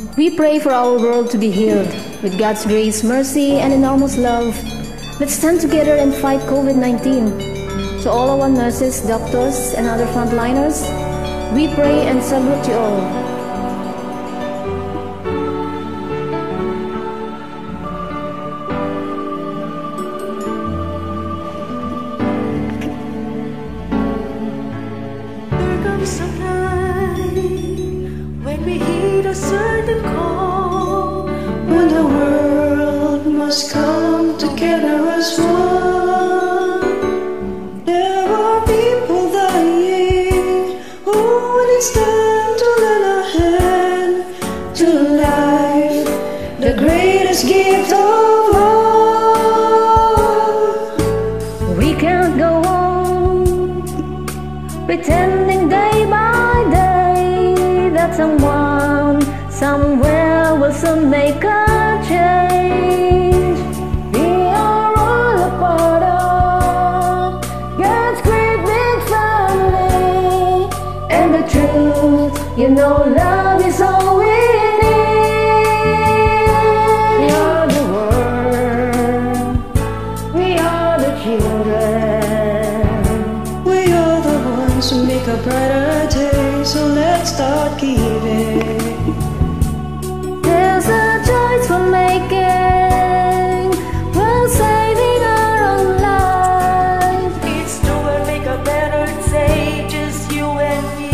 We pray for our world to be healed. With God's grace, mercy, and enormous love, let's stand together and fight COVID-19. To all our nurses, doctors, and other frontliners, we pray and salute you all. When we heed a certain call, when the world must come together as one. There are people dying who would stand to lend a hand to life, the greatest gift of all. We can't go on pretending day by day that someone somewhere will soon make a change. We are all a part of God's great big family, and the truth, you know, love is all we need. We are the world, we are the children, we are the ones who make a brighter day, so let's start giving. There's a choice we're making, we're saving our own lives. It's to make a better day, just you and me.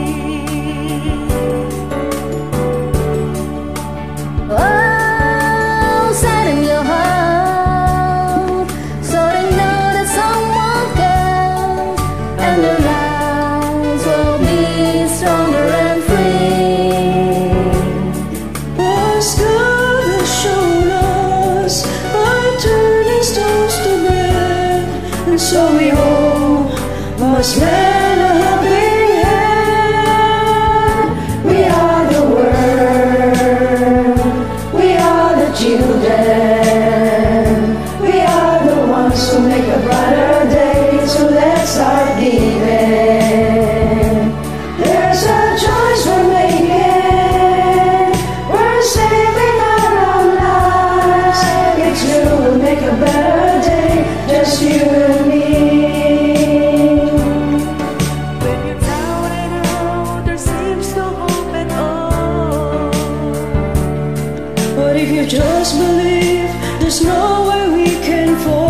Oh, set in your heart, so they know that someone cares, and their lives will be stronger and free. What's God has shown us are turning stones to bread, and so we all must lend a helping hand. We are the world, we are the children, we are the ones who make a brighter day, so let's start giving. There's a choice we're making, we're saving our own lives. It's you who make a better day, just you and me. When you're down and out, there seems no hope at all. But if you just believe, there's nowhere we can fall.